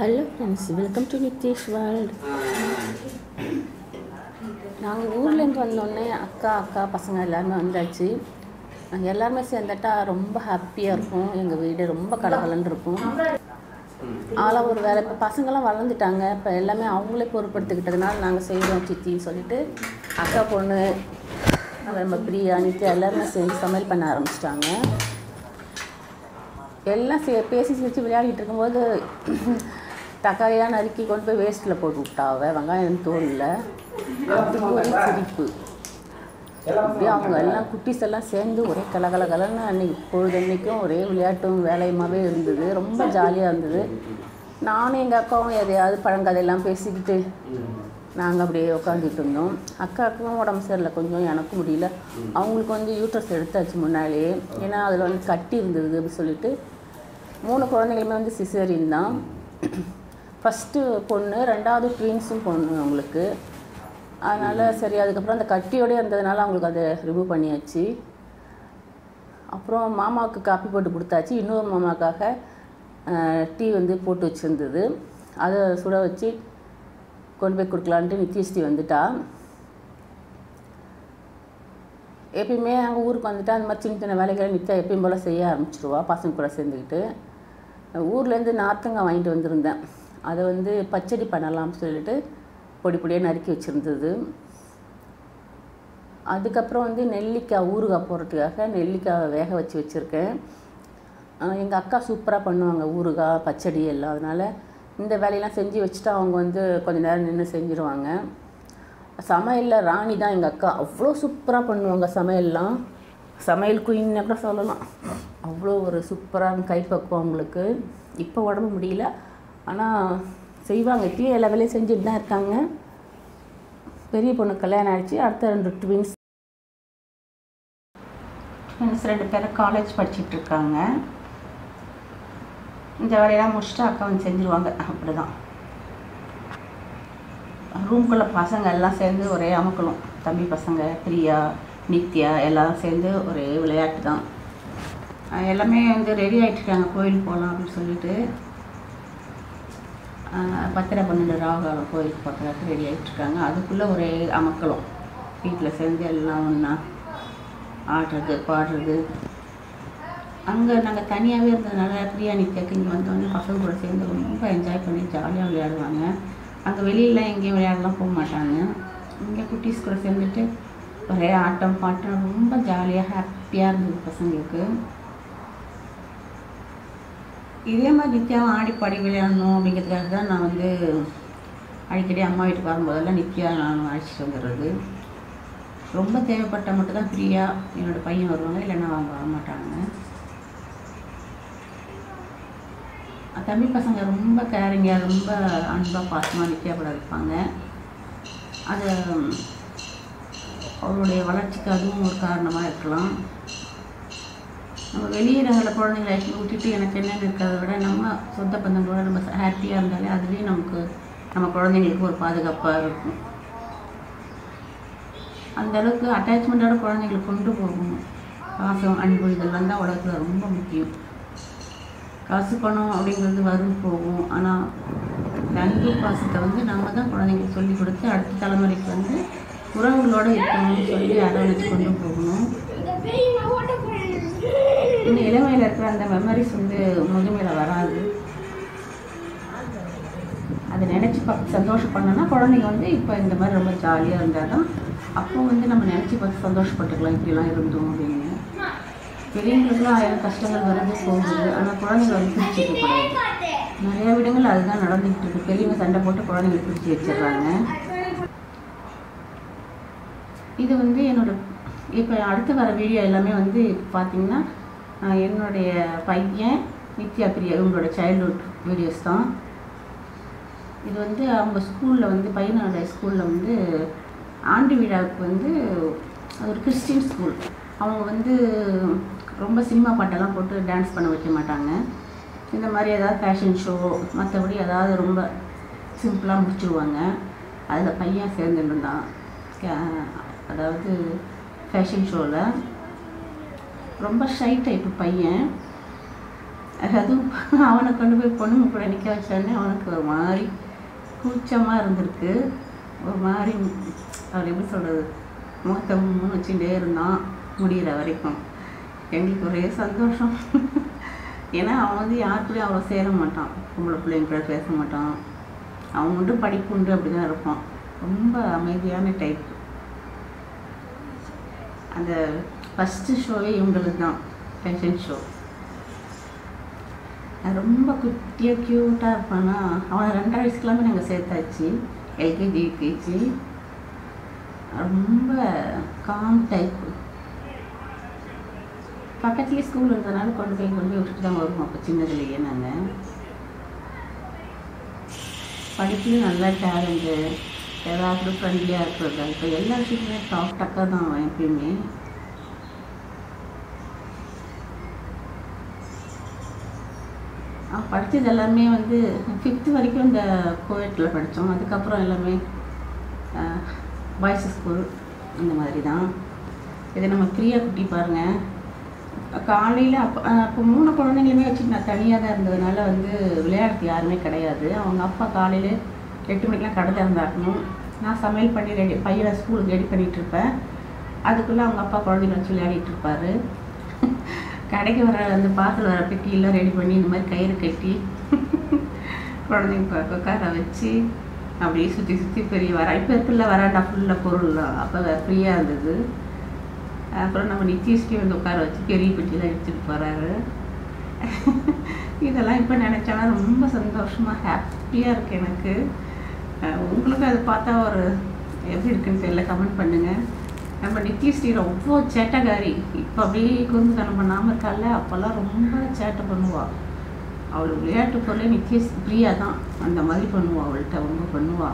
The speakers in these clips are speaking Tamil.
Hello friends, welcome to Nithish world. நாங்கள் ஊர்லேருந்து வந்தோடனே அக்கா பசங்க எல்லாருமே வந்தாச்சு. எல்லாருமே சேர்ந்துட்டா ரொம்ப ஹாப்பியாக இருக்கும். எங்கள் வீடு ரொம்ப கலகலன்னு இருக்கும். ஆளாக ஒரு வேலை. இப்போ பசங்களாம் வளர்ந்துட்டாங்க. இப்போ எல்லாமே அவங்களே பொறுப்படுத்திக்கிட்டதுனால நாங்கள் செய்கிறோம் சித்தின்னு சொல்லிட்டு அக்கா பொண்ணு நம்ம பிரியா நித்யா எல்லாருமே சேர்ந்து சமையல் பண்ண ஆரம்பிச்சிட்டாங்க. எல்லாம் பேசி சிரித்து விளையாடிட்டு இருக்கும்போது தக்காளியாக நறுக்கி கொண்டு போய் வேஸ்ட்டில் போட்டு விட்டாவ. வெங்காயம் தோலில் அதுக்கு ஒரே சிரிப்பு. அப்படியே அவங்க எல்லாம் குட்டீஸ் எல்லாம் சேர்ந்து ஒரே கலகலன்னு அன்றைக்கி பொழுதன்னைக்கும் ஒரே விளையாட்டும் வேலையுமாகவே இருந்தது. ரொம்ப ஜாலியாக இருந்தது. நானும் எங்கள் அக்காவும் எதையாவது பழங்கதையெல்லாம் பேசிக்கிட்டு நாங்கள் அப்படியே உட்காந்துட்டு இருந்தோம். அக்காவுக்கும் உடம்பு சரியில்லை, கொஞ்சம் எனக்கும் முடியல. அவங்களுக்கு வந்து யூட்ரஸ் எடுத்தாச்சு முன்னாலேயே. ஏன்னா அதில் வந்து கட்டி இருந்தது அப்படி சொல்லிட்டு 3 குழந்தைகளுமே வந்து சிசேரியன் தான். ஃபஸ்ட்டு பொண்ணு, 2வது ட்வின்ஸும் பொண்ணு அவங்களுக்கு. அதனால் சரி, அதுக்கப்புறம் அந்த கட்டியோடய இருந்ததுனால அவங்களுக்கு அதை ரிமூவ் பண்ணியாச்சு. அப்புறம் மாமாவுக்கு காப்பி போட்டு கொடுத்தாச்சு. இன்னொரு மாமாவுக்காக டீ வந்து போட்டு வச்சுருந்தது. அதை சுட வச்சு கொண்டு போய் கொடுக்கலான்ட்டு நித்யஸ்ரீ வந்துட்டா. எப்பயுமே அங்கே ஊருக்கு வந்துட்டா அந்த மாதிரி சின்ன சின்ன வேலைகளை நித்யா எப்பயும் போல் செய்ய ஆரம்பிச்சிடுவா பசங்க கூட சேர்ந்துக்கிட்டு. ஊர்லேருந்து நார்த்தங்காய் வாங்கிட்டு வந்திருந்தேன். அதை வந்து பச்சடி பண்ணலாம்னு சொல்லிட்டு பொடியாக நறுக்கி வச்சுருந்தது. அதுக்கப்புறம் வந்து நெல்லிக்காய் ஊறுகாய் போடுறதுக்காக நெல்லிக்காய் வேக வச்சுருக்கேன். எங்கள் அக்கா சூப்பராக பண்ணுவாங்க ஊறுகாய் பச்சடி எல்லாம். அதனால் இந்த வேலையெல்லாம் செஞ்சு வச்சுட்டு அவங்க வந்து கொஞ்சம் நேரம் நின்று செஞ்சுருவாங்க. சமையலில் ராணி தான் எங்கள் அக்கா. அவ்வளோ சூப்பராக பண்ணுவாங்க சமையல்லாம். சமையல் குயின்னு கூட சொல்லலாம். அவ்வளோ ஒரு சூப்பரான கைப்பக்குவம் அவங்களுக்கு. இப்போ உடம்பு முடியல, ஆனால் செய்வாங்க. இப்பயே எல்லா வேலையும் செஞ்சுட்டு தான் இருக்காங்க. பெரிய பொண்ணு கல்யாணம் ஆகிடுச்சு. அடுத்த 2 ட்வின்ஸ் 2 பேரும் காலேஜ் படிச்சுட்டு இருக்காங்க. இந்த வேலையெல்லாம் முடிச்சுட்டு அக்கா வந்து செஞ்சுருவாங்க. அப்படி தான் ரூம்குள்ளே பசங்க எல்லாம் சேர்ந்து ஒரே அமுக்கணும். தம்பி பசங்க பிரியா நித்யா எல்லோரும் சேர்ந்து ஒரே விளையாட்டு தான். எல்லாமே வந்து ரெடி ஆகிட்டுருக்காங்க. கோயிலுக்கு போகலாம் அப்படின்னு சொல்லிட்டு 10-12 ராகாலம் கோயிலுக்கு போகிறதுக்கு ரெடி ஆகிட்டுருக்காங்க. அதுக்குள்ளே ஒரே அமக்கலம். வீட்டில் சேர்ந்து எல்லாம் ஒன்றா ஆடுறது பாடுறது. அங்கே நாங்கள் தனியாகவே இருந்ததுனால பிரியா நித்யாக்கு இங்கே வந்தோடனே பசங்க கூட சேர்ந்து ரொம்ப என்ஜாய் பண்ணி ஜாலியாக விளையாடுவாங்க. அங்கே வெளியில் எங்கேயும் விளையாடலாம் போக மாட்டாங்க. இங்கே குட்டீஸ் கூட சேர்ந்துட்டு ஒரே ஆட்டம் பாட்டம் ரொம்ப ஜாலியாக ஹாப்பியாக இருந்தது பசங்களுக்கு. இதே மாதிரி நித்யாவும் ஆடிப்பாடி விளையாடணும் அப்படிங்கிறதுக்காக தான் நான் வந்து அடிக்கடி அம்மா வீட்டுக்கு வரும்போதெல்லாம் நித்யா நான் அழைச்சிட்டு வந்துடுறது. ரொம்ப தேவைப்பட்டால் மட்டும்தான் பிரியா என்னோடய பையன் வருவாங்க, இல்லைன்னா அவங்க வரமாட்டாங்க. தம்பி பசங்க ரொம்ப கேரிங்காக ரொம்ப அன்பாக பாசமாக நித்யா கூட இருப்பாங்க. அது அவளுடைய வளர்ச்சிக்கு அதுவும் ஒரு காரணமாக இருக்கலாம். நம்ம வெளியிடங்களில் குழந்தைங்களை விட்டுட்டு எனக்கு என்னென்னு இருக்கிறத விட நம்ம சொந்த பந்தங்களோட நம்ம ஹாப்பியாக இருந்தாலே அதுலேயும் நமக்கு நம்ம குழந்தைங்களுக்கு ஒரு பாதுகாப்பாக இருக்கும். அந்தளவுக்கு அட்டாச்மெண்ட்டோட குழந்தைங்களை கொண்டு போகணும். பாசம் அன்பு இதெல்லாம் தான் உலகத்தில் ரொம்ப முக்கியம். காசு பணம் அப்படிங்கிறது வரும் போகும். ஆனால் இந்த அன்பு பாசத்தை வந்து நம்ம தான் குழந்தைங்களுக்கு சொல்லிக் கொடுத்து அடுத்த தலைமுறைக்கு வந்து உறவுகளோடு இருக்கணும்னு சொல்லி அரவணைச்சு கொண்டு போகணும். இன்னும் இளமையில் இருக்கிற அந்த மெமரிஸ் வந்து முதுமையில் வராது. அதை நினச்சி பார்த்து சந்தோஷப்படணுன்னா குழந்தைங்க வந்து இப்போ இந்த மாதிரி ரொம்ப ஜாலியாக இருந்தால் தான் அப்போ வந்து நம்ம நினச்சி பார்த்து சந்தோஷப்பட்டுக்கலாம். இப்படிலாம் இருந்தோம் அப்படின்னு. பெரியவங்களுக்குலாம் 1000 கஷ்டங்கள் வருது போகுது. ஆனால் குழந்தைங்க வந்து பிரிச்சு வைக்கக்கூடாது. நிறையா விடங்கள் அதுதான் நடந்துக்கிட்டு இருக்குது. பெரியவங்க சண்டை போட்டு குழந்தைங்களை பிரித்து வச்சிடுறாங்க. இது வந்து இப்போ அடுத்து வர வீடியோ எல்லாமே வந்து பார்த்திங்கன்னா என்னுடைய பையன் நித்யா பிரியா இவங்களோட சைல்ட்ஹுட் வீடியோஸ் தான். இது வந்து அவங்க ஸ்கூலில் வந்து பையனோட ஸ்கூலில் வந்து ஆண்டு விழாவுக்கு வந்து ஒரு கிறிஸ்டின் ஸ்கூல். அவங்க வந்து ரொம்ப சினிமா பாட்டெல்லாம் போட்டு டான்ஸ் பண்ண வைக்க மாட்டாங்க. இந்த மாதிரி ஏதாவது ஃபேஷன் ஷோ மற்றபடி ஏதாவது ரொம்ப சிம்பிளாக முடிச்சுடுவாங்க. அதில் பையன் சேர்ந்துருந்தான். அதாவது ஃபேஷன் ஷோவில் ரொம்ப ஷை டைப்பு பையன். அதுவும் அவனை கொண்டு போய் பொண்ணுங்க கூட நிற்க வச்சானே அவனுக்கு ஒரு மாதிரி கூச்சமாக இருந்திருக்கு. ஒரு மாதிரி அவர் எப்படி சொல்கிறது, முகத்தை முன்னு வச்சுட்டே இருந்தான் முடிகிற வரைக்கும். எங்களுக்கு ஒரே சந்தோஷம். ஏன்னா அவன் வந்து யாருக்குள்ளேயும் அவ்வளோ சேர மாட்டான், பொம்பளை பிள்ளைங்க கூட பேச மாட்டான். அவன் உண்டு படிப்பு உண்டு அப்படி தான் இருப்பான். ரொம்ப அமைதியான டைப். அந்த ஃபஸ்ட்டு ஷோவே இவங்களுக்கு தான், ஃபேஷன் ஷோ. ரொம்ப குட்டியாக க்யூட்டாக இருப்பானா. அவனை 2 வயசுக்கெல்லாமே நாங்கள் சேர்த்தாச்சு, எல்கேஜி யூகேஜி. ரொம்ப காம் டைப்பு. பக்கத்துலேயே ஸ்கூல் இருந்ததுனால கொண்டு போய் விட்டுட்டு தான் வருவோம். அப்போ சின்னதுலேயே நாங்கள் படிப்புலையும் நல்லா டேலண்ட்டு, எல்லாருக்கும் ஃப்ரெண்ட்லியாக இருக்கிறதா. இப்போ எல்லா விஷயத்துமே டாப் டக்காக தான் அவன் எப்பயுமே. படித்தது எல்லாமே வந்து 5th வரைக்கும் இந்த கோயட்டில் படித்தோம். அதுக்கப்புறம் எல்லாமே பாய்ஸ் ஸ்கூல் இந்த மாதிரி தான். இதை நம்ம பிரியா குட்டி பாருங்கள். காலையில் அப்போ 3 குழந்தைங்களுமே வச்சுட்டு நான் தனியாக தான் இருந்ததுனால வந்து விளையாடுறது யாருமே கிடையாது. அவங்க அப்பா காலையில் 8 மணிக்கெலாம் கடை திறந்தாக்கணும். நான் சமையல் பண்ணி பையனை ஸ்கூலுக்கு ரெடி பண்ணிகிட்ருப்பேன். அதுக்குள்ளே அவங்க அப்பா குழந்தைங்க வச்சு விளையாடிட்டு இருப்பார். கடைக்கு வர அந்த பாத்தில் வர பெட்டியெல்லாம் ரெடி பண்ணி இந்த மாதிரி கயிறு கட்டி குழந்தைங்க உட்கார வச்சு அப்படியே சுற்றி சுற்றி பெரிய இப்போ இருக்குல்ல வராண்டா ஃபுல்லாக பொருள்லாம். அப்போ ஃப்ரீயாக இருந்தது. அப்புறம் நம்ம நிச்சயஸ்டி வந்து உட்கார வச்சு பெரிய பெட்டியெல்லாம் எடுத்துகிட்டு போகிறாரு. இதெல்லாம் இப்போ நினச்சோன்னா ரொம்ப சந்தோஷமாக ஹாப்பியாக இருக்குது எனக்கு. உங்களுக்கு அதை பார்த்தா ஒரு எப்படி இருக்குன்னு தெரியல, கமெண்ட் பண்ணுங்கள். நம்ம நித்யஸ்ரீ ரொம்ப சேட்டைக்காரி. இப்போ அப்படியே குறும்புத்தனம் பண்ணாமல் இருக்கால, அப்போல்லாம் ரொம்ப சேட்டை பண்ணுவாள். அவள் விளையாட்டு பொருளே பிரியா தான் அந்த மாதிரி பண்ணுவாள். அவள்கிட்ட ரொம்ப பண்ணுவாள்.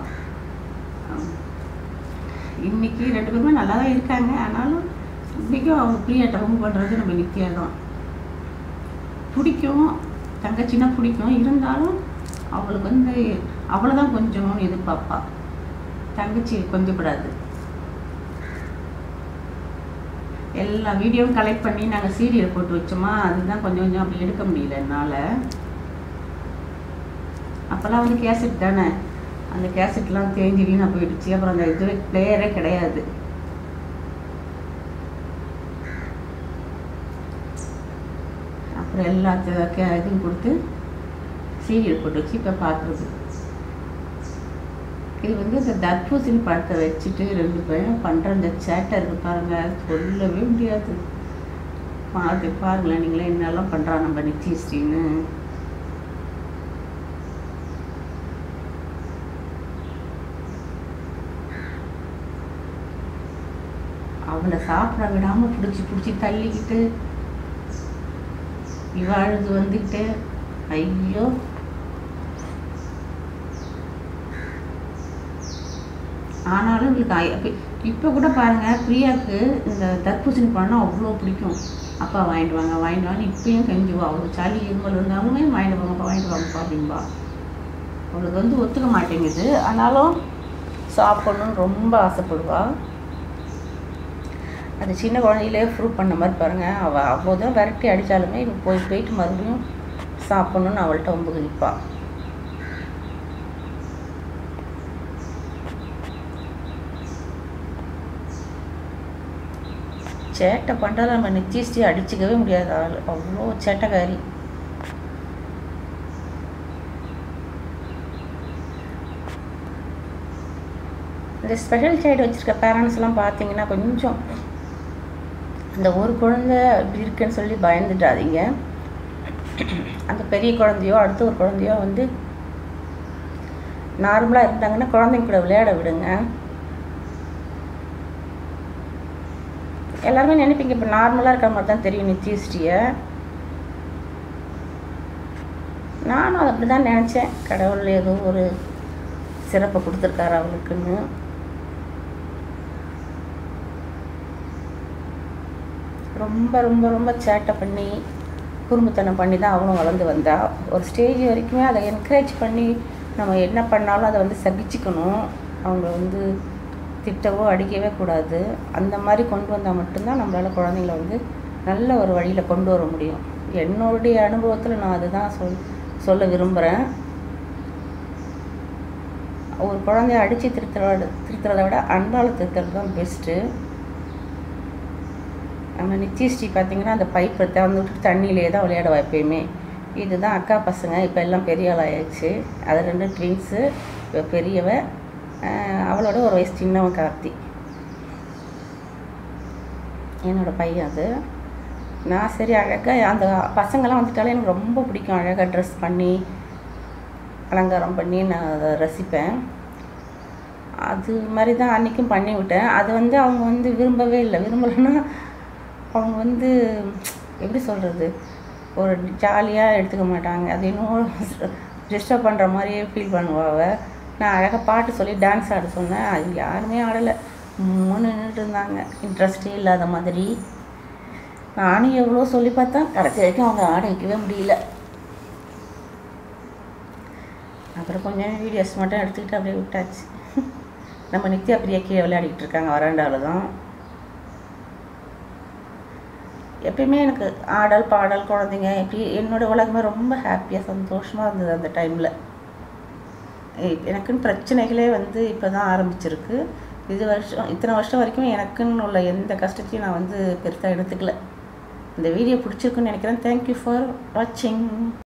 இன்றைக்கி 2 பேருமே நல்லா தான் இருக்காங்க. ஆனாலும் இன்றைக்கும் அவங்க பிரியாட்ட ரொம்ப பண்ணுறது நம்ம நித்யா தான். பிடிக்கும், தங்கச்சின்னா பிடிக்கும். இருந்தாலும் அவளுக்கு வந்து அவளை தான் கொஞ்சணும்னு எதிர்பார்ப்பா. தங்கச்சி கொஞ்சம் கூடாது. எல்லா வீடியோவும் கலெக்ட் பண்ணி நாங்கள் சீரியல் போட்டு வச்சோமா, அதுதான் கொஞ்சம் கொஞ்சம் அப்படி எடுக்க முடியல என்னால். அப்போல்லாம் வந்து கேசட் தானே, அந்த கேசட்லாம் தேஞ்சி வீணாக போயிடுச்சு. அப்புறம் அந்த இது பிளேயரே கிடையாது. அப்புறம் எல்லாத்தையும் இதுவும் கொடுத்து சீரியல் போட்டு வச்சு இப்போ பார்க்குறது. இது வந்து இந்த தர்பூசணி பழத்தை வச்சுட்டு 2 பேரும் பண்ணுற இந்த சேட்டை இருக்குது பாருங்கள், சொல்லவே முடியாது. பாருங்களேன் நீங்களே என்னெல்லாம் பண்ணுறான் நம்ம நிச்சயஸ்ரீன்னு. அவளை சாப்பிட விடாமல் பிடிச்சி தள்ளிக்கிட்டு இவாழ்ந்து வந்துக்கிட்டு, ஐயோ ஆனாலும் இவளுக்கு இப்போ கூட பாருங்கள், பிரியாவுக்கு இந்த தர்பூசணி பழம்னா அவ்வளோ பிடிக்கும். அப்பா வாங்கிட்டு வாங்க இப்பயும் கெஞ்சுவா. அவளுக்கு சளி இருமல் இருந்தாலுமே வாங்கிட்டு வாங்கப்பா அப்படின்பா. அவளுக்கு வந்து ஒத்துக்க மாட்டேங்குது. ஆனாலும் சாப்பிட்ணுன்னு ரொம்ப ஆசைப்படுவாள். அது சின்ன குழந்தையிலே ப்ரூவ் பண்ண மாதிரி பாருங்கள். அவள் அவ்வளோதான் விரட்டி அடித்தாலுமே இவன் போயிட்டு மறுபடியும் சாப்பிட்ணுன்னு அவள்கிட்ட ரொம்ப கிழிப்பாள். சேட்டை பண்ணுறத நம்ம நிச்சயஸ்ரீ அடிச்சிக்கவே முடியாது. ஆள் அவ்வளோ சேட்டைக்காரி. இந்த ஸ்பெஷல் சைல்டு வச்சுருக்க பேரண்ட்ஸ்லாம் பார்த்தீங்கன்னா கொஞ்சம் அந்த ஒரு குழந்தை இப்படி இருக்குன்னு சொல்லி பயந்துட்டாதீங்க. அந்த பெரிய குழந்தையோ அடுத்த ஒரு குழந்தையோ வந்து நார்மலாக இருந்தாங்கன்னா குழந்தைங்க கூட விளையாட விடுங்க. எல்லாருமே நினைப்பீங்க இப்போ நார்மலாக இருக்கிற மாதிரி தான் தெரியும் நித்யஸ்ரீயை. நானும் அதை அப்படி தான் நினச்சேன். கடவுள் ஏதோ ஒரு சிறப்பை கொடுத்துருக்காரு அவளுக்குன்னு. ரொம்ப ரொம்ப ரொம்ப சேட்டை பண்ணி குறும்புத்தனம் பண்ணி தான் அவளும் வளர்ந்து வந்தாள். ஒரு ஸ்டேஜ் வரைக்குமே அதை என்கரேஜ் பண்ணி நம்ம என்ன பண்ணாலும் அதை வந்து சகிச்சுக்கணும். அவங்க வந்து திட்டவோ அடிக்கவே கூடாது. அந்த மாதிரி கொண்டு வந்தால் மட்டும்தான் நம்மளால் குழந்தைங்கள வந்து நல்ல ஒரு வழியில் கொண்டு வர முடியும். என்னுடைய அனுபவத்தில் நான் அதுதான் சொல்ல விரும்புகிறேன். ஒரு குழந்தைய அடித்து திருத்துறதை விட அன்பால் திருத்துறது தான் பெஸ்ட்டு. நம்ம நித்யஸ்ரீ பார்த்திங்கன்னா அந்த பைப்பை திறந்து விட்டு தண்ணியிலே தான் விளையாடுவா எப்பயுமே. இதுதான் அக்கா பசங்க, இப்போ எல்லாம் பெரிய ஆள் ஆயிடுச்சு. அது 2 ட்வின்ஸு. இப்போ பெரியவ, அவளோட ஒரு வயசு சின்னவன் கார்த்தி, என்னோடய பையன். அது நான் சரி அழகாக அந்த பசங்கள்லாம் வந்துட்டாலே எனக்கு ரொம்ப பிடிக்கும். அழகாக ட்ரெஸ் பண்ணி அலங்காரம் பண்ணி நான் அதை ரசிப்பேன். அது மாதிரி தான் அன்றைக்கும் பண்ணி விட்டேன். அது அவங்க விரும்பவே இல்லை. விரும்பலைன்னா அவங்க எப்படி சொல்கிறது, ஒரு ஜாலியாக எடுத்துக்க மாட்டாங்க. அது இன்னும் டிஸ்டர்ப் பண்ணுற மாதிரியே ஃபீல் பண்ணுவாங்க. நான் அழகாக பாட்டு சொல்லி டான்ஸ் ஆட சொன்னேன். அது யாருமே ஆடலை, நின்றுட்டு இருந்தாங்க, இன்ட்ரெஸ்டே இல்லாத மாதிரி. நானும் எவ்வளோ சொல்லி பார்த்தேன், கடைசி வரைக்கும் அவங்க ஆட வைக்கவே முடியல. அப்புறம் கொஞ்சம் வீடியோஸ் மட்டும் எடுத்துக்கிட்டு அப்படியே விட்டாச்சு. நம்ம நித்யா பிரியா கீழே விளையாடிக்கிட்டு இருக்காங்க வராண்டாவில் தான். எப்பயுமே எனக்கு ஆடல் பாடல் குழந்தைங்க இப்படி என்னோடய உலகமே ரொம்ப ஹாப்பியாக சந்தோஷமாக இருந்தது அந்த டைமில். எனக்குன்னு பிரச்சனைகளே இப்போ தான் ஆரம்பிச்சிருக்கு. இத்தனை வருஷம் வரைக்கும் எனக்குன்னு உள்ள எந்த கஷ்டத்தையும் நான் பெருசாக எடுத்துக்கல. இந்த வீடியோ பிடிச்சிருக்குன்னு நினைக்கிறேன். தேங்க்யூ ஃபார் வாட்சிங்.